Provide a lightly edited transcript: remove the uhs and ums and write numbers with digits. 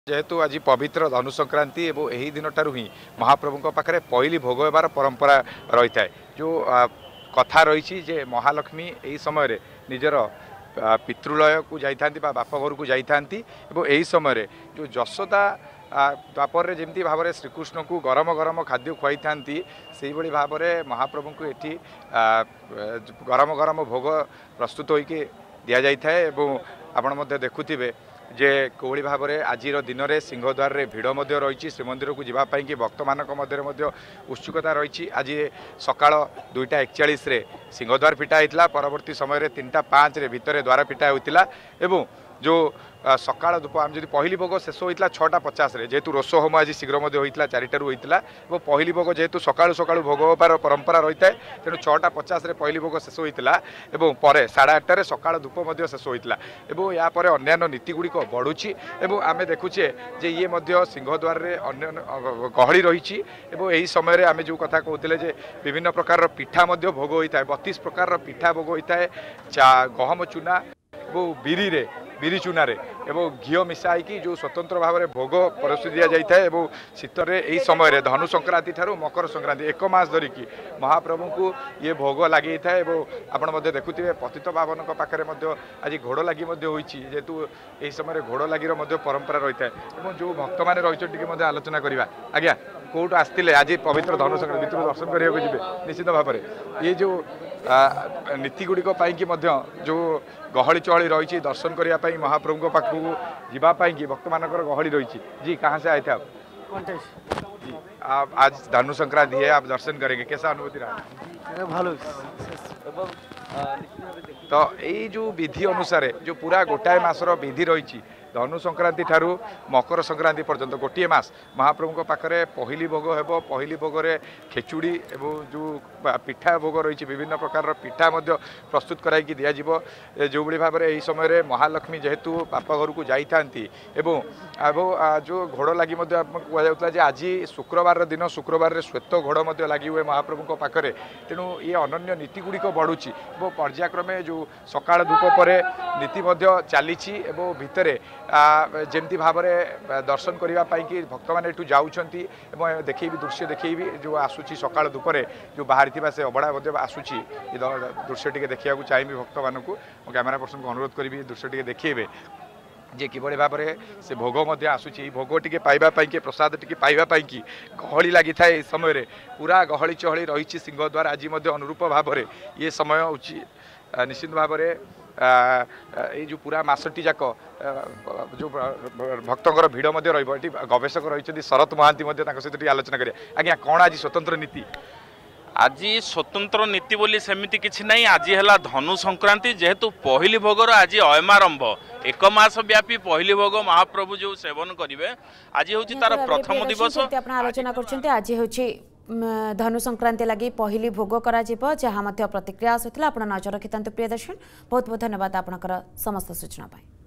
जेहेतु आज पवित्र धनु संक्रांति एवं यही दिन ठारू ही महाप्रभु पाखे पहली भोग होबार परंपरा रही है। जो कथा रही जे महालक्ष्मी यही समय निजर पितृलय को जाती बापघर को जाती यही समय जो यशोदा द्वापर जमी भाव में श्रीकृष्ण को गरम गरम खाद्य खुआई था से भाव में महाप्रभु को ये गरम गरम भोग प्रस्तुत होकर दि जाए। आपण देखुवे जे कोहली भाव में आज दिन में सिंहद्वार रे भिड़ रही श्रीमंदिर को जावाई कि भक्त मान उत्सुकता रही। आज सकाल 2:41 सिंहद्वार फिटा होता परवर्ती समय 3:05 भितर द्वार फिटा होता एवं जो सकाल धूप आम जब पहली भोग शेष होता 6:50 जेहेतु रोष होम आज शीघ्र होता 4टारू होता और पहली भोग जेहेतु सकालू सकालू भोग होबार परंपरा रही है तेणु 6:50 पहली भोग शेष होता और पर 8:30 सकाल धूप शेष होता और यापर अन्य नीतिगुड़िक बढ़ुची आम देखुचे जे ये सिंहद्वार में अन्य गहली रही यही समय आम जो कथा कहते विभिन्न प्रकार पिठा भोग होता है 32 प्रकार पिठा भोग होता है गहम चूना और बिरी चूना एवं घीओ मिसाई की जो स्वतंत्र भाव में भोग परसि दि जाए और शीतर यही समय धनु संक्रांति ठारू मकर संक्रांति 1 मास धरिकी महाप्रभु को ये भोग लगी था। आपण देखुवे पतित पावन पाखे आज घोड़ लगी जेहेतु यही समय घोड़ लगी परंपरा रही है और जो भक्त मैंने रही आलोचना करवा। आज्ञा कौट आसते आज पवित्र धनु संक्रांति भर दर्शन करने निश्चित भाव में ये जो नीतिगुड़िक जो गहली चहली रही दर्शन करने महाप्रभु पाखु जावाई कि भक्त मान गहली रही। जी कहाँ से आए थे आप? जी आज धनु संक्रांति है आप दर्शन करेंगे कैसा अनुभूति रहा? भालो तो यही जो विधि अनुसार जो पूरा गोटाए मासर विधि रही धनु संक्रांति ठारू मकर संक्रांति पर्यंत गोटे मास महाप्रभु पाखे पहली भोग हेब पहली भोग में खेचुड़ी एवं जो पिठा भोग रही विभिन्न प्रकार पिठा प्रस्तुत कराई दिज्व जो भाव में यही समय महालक्ष्मी जेहेतु बापा घर को जाती जो घोड़ लगी कहला आज शुक्रवार दिन शुक्रवार श्वेत घोड़ लगी हुए महाप्रभु पाखे तेणु ये अनन्य नीतिगुड़िक बढ़ुची पर्यायक्रमे जो सकाळ धूप पर नीति चली भितर जमती भाव में दर्शन करने कि भक्त मैंने एठू जाऊँगी देखी दृश्य देखी जो आसूची सकाळ धूपरे जो बाहरी से अबड़ा आसूची दृश्य टी देखा चाहिए भक्त मानक कैमेरा पर्सन को अनुरोध करी दृश्य टी देखिए जे किभଳି भाव में से भोग आसूची भोग टी पाइबापी कि प्रसाद टी पाइबापी कि गहली लगी था ये समय पूरा गहली चहली रही सिंहद्वार आज अनुरूप भाव में ये समय हूँ निश्चित भाव में ये जो पूरा मासटी जाक जो भक्तर भिड़ रही गवेषक रही शरत महांती सहित आलोचना करें। आज्ञा कौन आज स्वतंत्र नीति? आज स्वतंत्र नीति बोली सेमिति किछि नहीं। आज है धनु संक्रांति जेहेतु पहली भोगर आज अयमारंभ 1 मास व्यापी पहली भोग महाप्रभु जो सेवन करेंगे आज हूँ तार प्रथम दिवस आलोचना कर आज हूँ धनु संक्रांति लगी पहली भोग करा जहाँ प्रतिक्रिया आसूला आप नजर रखिता प्रिय दर्शन बहुत बहुत धन्यवाद आपणकर समस्त सूचना।